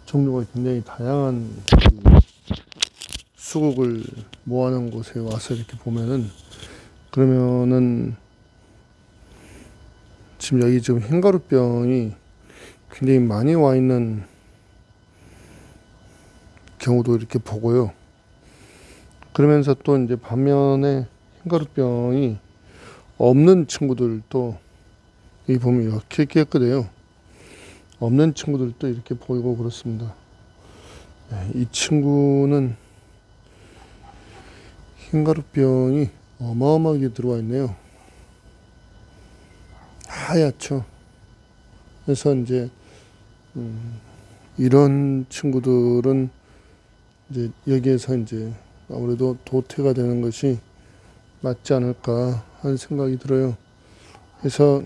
종류가 굉장히 다양한 수국을 모아놓은 곳에 와서 이렇게 보면은, 그러면은 지금 여기 지금 흰가루병이 굉장히 많이 와 있는 경우도 이렇게 보고요. 그러면서 또 이제 반면에 흰가루병이 없는 친구들도 여기 보면 이렇게 깨끗해요. 없는 친구들도 이렇게 보이고 그렇습니다. 이 친구는 흰가루병이 어마어마하게 들어와 있네요. 하얗죠. 그래서 이제 이런 친구들은 이제 여기에서 이제 아무래도 도태가 되는 것이 맞지 않을까 하는 생각이 들어요. 그래서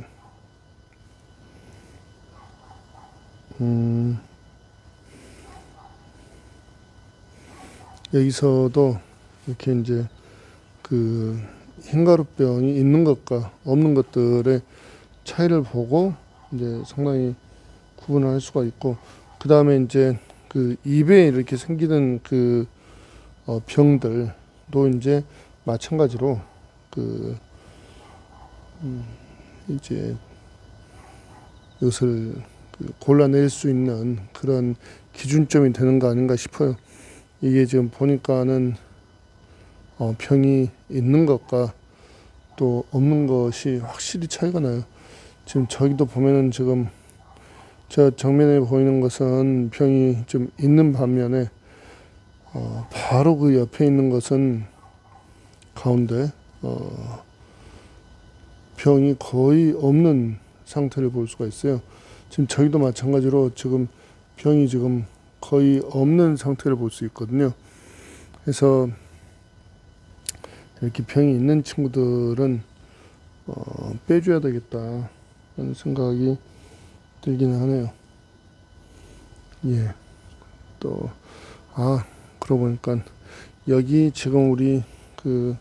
여기서도 이렇게 이제 그 흰가루병이 있는 것과 없는 것들의 차이를 보고 이제 상당히 구분을 할 수가 있고, 그 다음에 이제 그 입에 이렇게 생기는 그 병들도 이제 마찬가지로 그 이제 이것을 골라낼 수 있는 그런 기준점이 되는 거 아닌가 싶어요. 이게 지금 보니까는 병이 있는 것과 또 없는 것이 확실히 차이가 나요. 지금 저기도 보면은 지금 저 정면에 보이는 것은 병이 좀 있는 반면에 바로 그 옆에 있는 것은 가운데 병이 거의 없는 상태를 볼 수가 있어요. 지금 저기도 마찬가지로 지금 병이 지금 거의 없는 상태를 볼 수 있거든요. 그래서 이렇게 병이 있는 친구들은 빼줘야 되겠다 하는 생각이 들기는 하네요. 예. 또 그러고 보니까 여기 지금 우리 그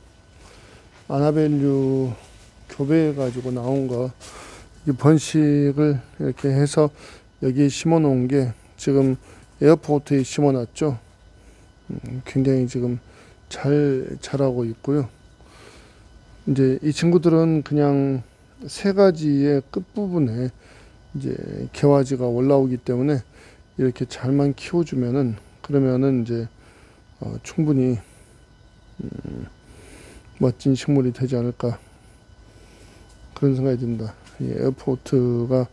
아나벨류 교배해 가지고 나온 거, 이 번식을 이렇게 해서 여기에 심어 놓은 게 지금 에어포트에 심어 놨죠. 굉장히 지금 잘 자라고 있고요. 이제 이 친구들은 그냥 세 가지의 끝부분에 이제 개화지가 올라오기 때문에 이렇게 잘만 키워주면은, 그러면은 이제 충분히 멋진 식물이 되지 않을까 그런 생각이 듭니다. 이 에어포트가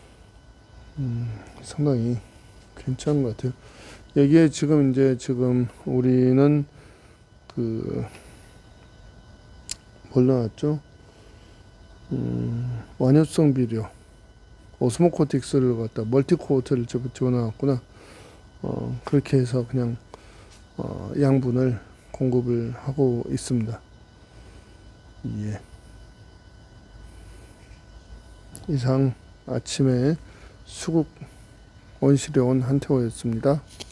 상당히 괜찮은 것 같아요. 여기에 지금 우리는 뭘 나왔죠? 완효성 비료 오스모코틱스를 갖다 멀티코어트를 집어넣었구나. 그렇게 해서 그냥 양분을 공급을 하고 있습니다. 예. 이상 아침에 수국 온실에 온 한태호였습니다.